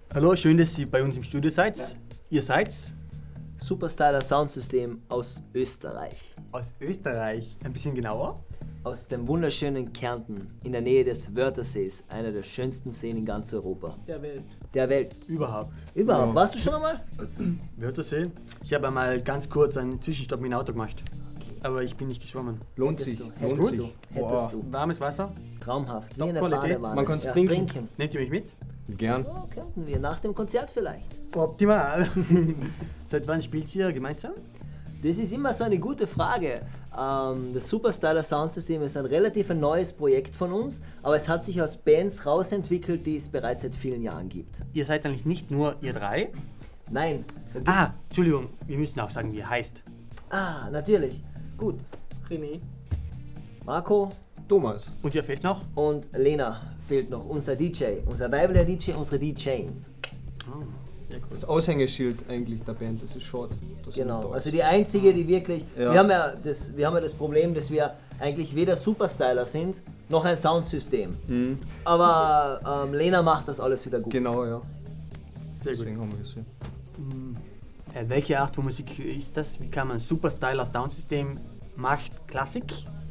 Hallo, schön, dass ihr bei uns im Studio seid. Ihr seid Superstyler Soundsystem aus Österreich. aus Österreich. Ein bisschen genauer. Aus dem wunderschönen Kärnten, in der Nähe des Wörthersees, einer der schönsten Seen in ganz Europa. Der Welt. Der Welt. Überhaupt. Überhaupt. Warst du schon einmal? Wörthersee. Ich habe einmal ganz kurz einen Zwischenstopp mit dem Auto gemacht. Aber ich bin nicht geschwommen. Lohnt sich. Hättest du. Hättest du. Warmes Wasser. Traumhaft. Wie Top in der Qualität. Badewanne. Man kann's Ja, trinken. Nehmt ihr mich mit? Gern. Oh, könnten wir. Nach dem Konzert vielleicht. Optimal. Seit wann spielt ihr gemeinsam? Das ist immer so eine gute Frage. Das Superstyler Soundsystem ist ein relativ neues Projekt von uns, aber es hat sich aus Bands rausentwickelt, die es bereits seit vielen Jahren gibt. Ihr seid eigentlich nicht nur ihr drei. Nein. Entschuldigung, wir müssen auch sagen, wie ihr heißt. Natürlich. Gut. René. Marco Thomas. Und ihr fehlt noch? und Lena fehlt noch. Unser DJ. Unser weiblicher DJ, unsere DJ. Das Aushängeschild eigentlich der Band, das ist short. Das Genau. sind Also die einzige, die wirklich. Ja. Wir haben ja das Problem, dass wir eigentlich weder Superstyler sind, noch ein Soundsystem. Aber Lena macht das alles wieder gut. Genau, ja. Sehr gut. Deswegen haben wir gesehen. Welche Art von Musik ist das? Wie kann man Superstyler Soundsystem macht Klassik?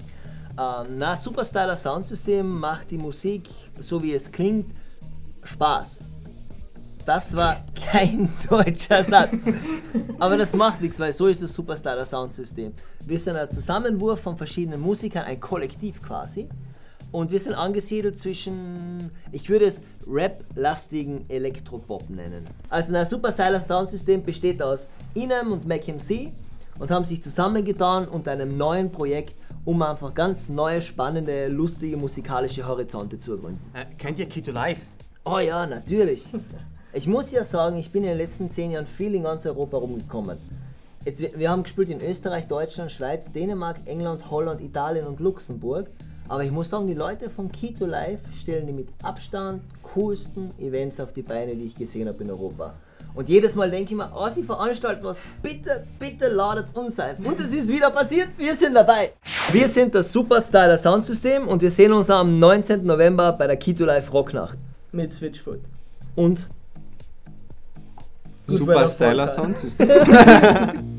Superstyler Soundsystem macht die Musik, so wie es klingt, Spaß. Das war kein deutscher Satz. Aber das macht nichts, weil so ist das Superstyler Soundsystem. Wir sind ein Zusammenwurf von verschiedenen Musikern, ein Kollektiv quasi. Und wir sind angesiedelt zwischen, ich würde es Rap-lastigen Elektropop nennen. Also ein Superstyler Soundsystem besteht aus Inem und McMC und haben sich zusammengetan unter einem neuen Projekt, um einfach ganz neue, spannende, lustige musikalische Horizonte zu ergründen. Kennt ihr Keto Live? Oh ja, natürlich. Ich muss ja sagen, ich bin in den letzten 10 Jahren viel in ganz Europa rumgekommen. Wir haben gespielt in Österreich, Deutschland, Schweiz, Dänemark, England, Holland, Italien und Luxemburg. Aber ich muss sagen, die Leute von Keto Live stellen die mit Abstand coolsten Events auf die Beine, die ich gesehen habe in Europa. Und jedes Mal denke ich mir, oh, sie veranstalten was, bitte, bitte ladet uns ein. Und es ist wieder passiert, wir sind dabei. Wir sind das Superstyler Soundsystem und wir sehen uns am 19. November bei der Keto Live Rocknacht. Mit Switchfoot. Und Superstyler Soundsystem.